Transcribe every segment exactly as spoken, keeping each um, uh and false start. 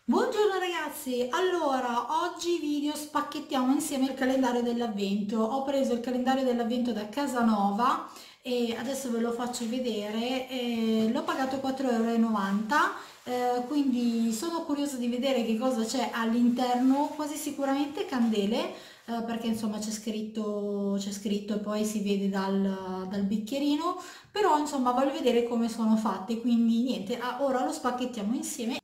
Buongiorno ragazzi, allora oggi video spacchettiamo insieme il calendario dell'avvento. Ho preso il calendario dell'avvento da Casanova e adesso ve lo faccio vedere. Eh, l'ho pagato quattro e novanta euro, eh, quindi sono curiosa di vedere che cosa c'è all'interno. Quasi sicuramente candele, eh, perché insomma c'è scritto, c'è scritto e poi si vede dal, dal bicchierino, però insomma voglio vedere come sono fatte, quindi niente, ah, ora lo spacchettiamo insieme.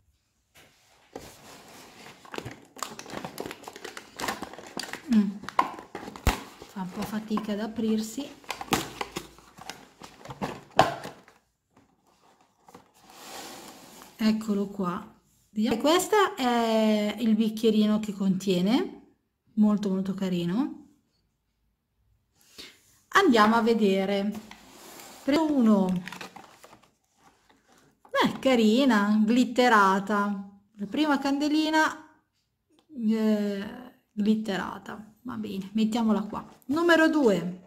Mm. Fa un po' fatica ad aprirsi. Eccolo qua. E questo è il bicchierino che contiene, molto molto carino. Andiamo a vedere. Prendo uno, eh, carina, glitterata. La prima candelina eh, glitterata. Va bene, mettiamola qua. Numero due.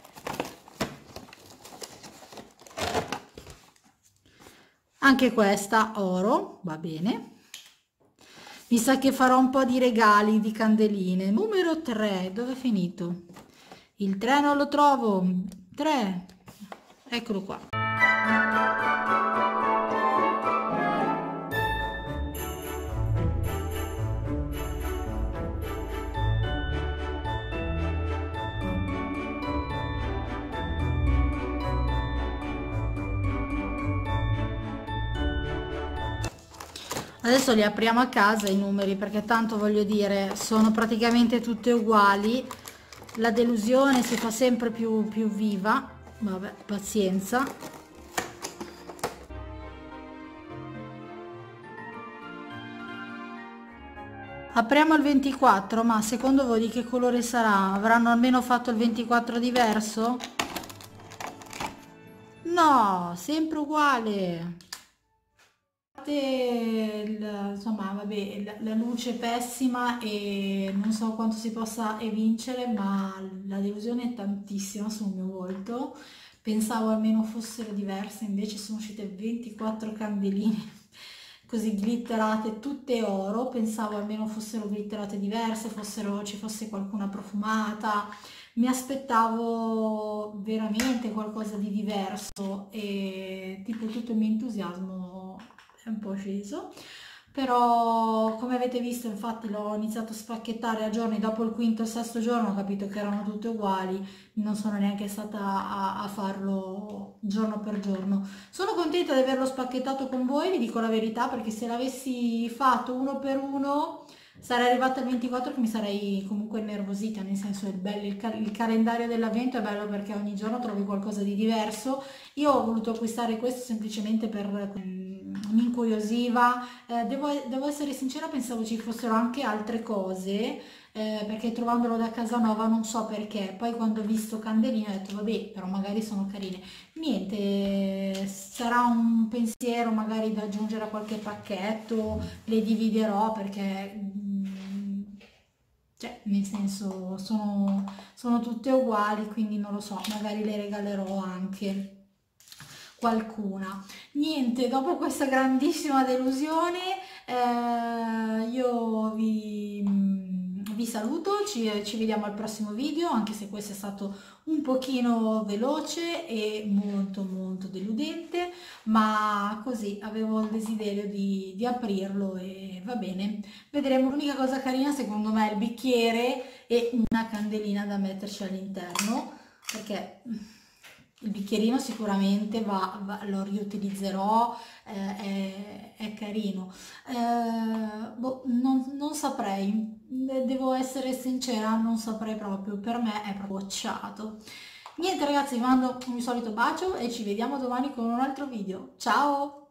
Anche questa oro, va bene. Mi sa che farò un po' di regali di candeline. Numero tre, dove è finito? Il tre non lo trovo. tre, eccolo qua. Adesso li apriamo a casa i numeri, perché tanto voglio dire sono praticamente tutte uguali. La delusione si fa sempre più, più viva. Vabbè, pazienza. Apriamo il ventiquattro, ma secondo voi di che colore sarà? Avranno almeno fatto il ventiquattro diverso? No, sempre uguale. Il, insomma, vabbè, la, la luce è pessima e non so quanto si possa evincere, ma la delusione è tantissima sul mio volto. Pensavo almeno fossero diverse, invece sono uscite ventiquattro candeline così glitterate, tutte oro. Pensavo almeno fossero glitterate diverse, fossero, ci fosse qualcuna profumata. Mi aspettavo veramente qualcosa di diverso e tipo tutto il mio entusiasmo è un po' sceso, però come avete visto infatti l'ho iniziato a spacchettare a giorni. Dopo il quinto o sesto giorno ho capito che erano tutte uguali, non sono neanche stata a, a farlo giorno per giorno. Sono contenta di averlo spacchettato con voi, vi dico la verità, perché se l'avessi fatto uno per uno sarei arrivata al ventiquattro che mi sarei comunque innervosita, nel senso è bello, il, cal il calendario dell'avvento è bello perché ogni giorno trovi qualcosa di diverso. Io ho voluto acquistare questo semplicemente per mi incuriosiva, eh, devo, devo essere sincera, pensavo ci fossero anche altre cose, eh, perché trovandolo da Casanova non so perché, poi quando ho visto candeline ho detto vabbè, però magari sono carine. Niente, sarà un pensiero magari da aggiungere a qualche pacchetto, le dividerò perché mm, cioè, nel senso sono, sono tutte uguali, quindi non lo so, magari le regalerò anche qualcuna. Niente, dopo questa grandissima delusione eh, io vi, vi saluto, ci, ci vediamo al prossimo video, anche se questo è stato un pochino veloce e molto molto deludente, ma così avevo il desiderio di, di aprirlo e va bene. Vedremo. L'unica cosa carina secondo me è il bicchiere e una candelina da metterci all'interno, perché il bicchierino sicuramente va, va, lo riutilizzerò, eh, è, è carino. Eh, boh, non, non saprei, devo essere sincera, non saprei proprio, per me è proprio bocciato. Niente ragazzi, vi mando un solito bacio e ci vediamo domani con un altro video. Ciao!